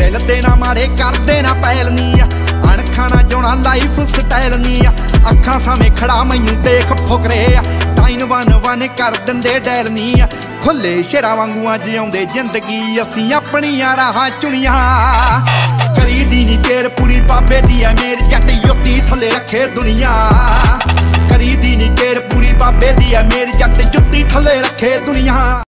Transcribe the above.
दिल दे ना माड़े कर देना पैल नी अणखा ना जोना लाइफ स्टाइल नी अखां सामे खड़ा मैनू देख फुकरे टाइन वन वन कर दिंदे डैल नी खुले शेरा वांगू जिउंदे जिंदगी असीं अपनियां राहां चुनियां करी दी नी केर पूरी बाबे दी है मेरी जट जुत्ती थले रखे दुनिया करी दी नी केर पूरी बाबे दी है मेरी जट जुत्ती थले रखे दुनिया।